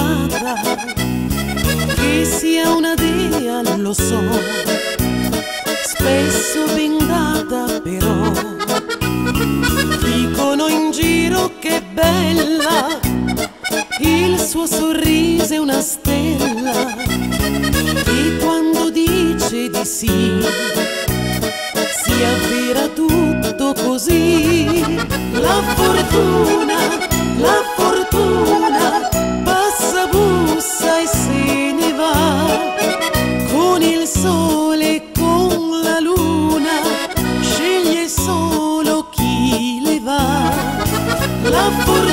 innamorata, che sia una dea lo so, spesso bendata però. Dicono in giro che è bella, il suo sorriso è una stella, e quando dice di sì si avvera tutto così. La fortuna passa, bussa e se ne va, con il sole e con la luna sceglie solo chi le va. La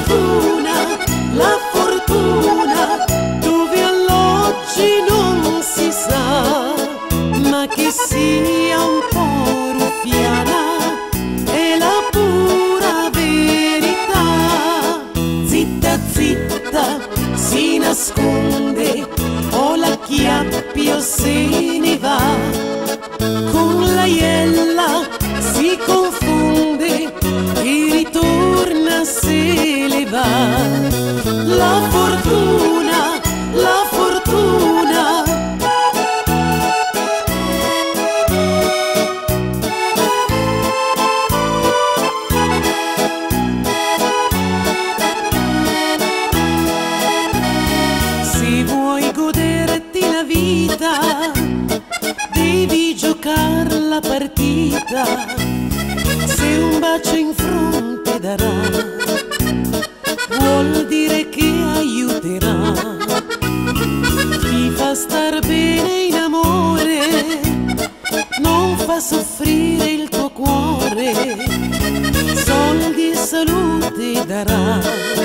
fortuna dove alloggi non si sa, ma che sia un po' ruffiana è la pura verità. Zitta zitta si nasconde, o la chiappi o se ne va, con la iella si confonde e ritorna se le va. La fortuna se vuoi goderti la vita devi giocar la partita. Se un bacio in fronte darà vuol dire che aiuterà. Ti fa star bene in amore, non fa soffrire il tuo cuore, soldi e salute darà.